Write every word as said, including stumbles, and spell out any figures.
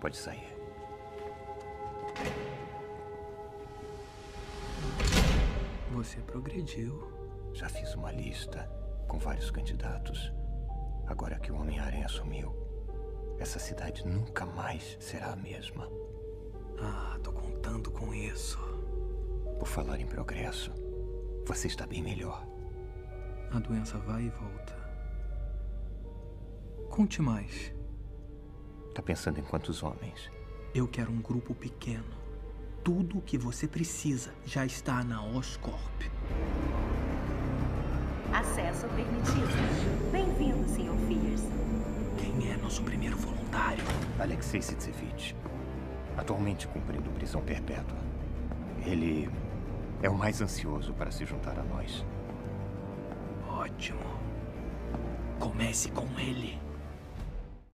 Pode sair. Você progrediu. Já fiz uma lista com vários candidatos. Agora que o Homem-Aranha assumiu, essa cidade nunca mais será a mesma. Ah, tô contando com isso. Por falar em progresso, você está bem melhor. A doença vai e volta. Conte mais. Tá pensando em quantos homens? Eu quero um grupo pequeno. Tudo o que você precisa já está na Oscorp. Acesso permitido. Bem-vindo, senhor Fierce. Quem é nosso primeiro voluntário? Alexei Sitsevich. Atualmente cumprindo prisão perpétua. Ele é o mais ansioso para se juntar a nós. Ótimo. Comece com ele.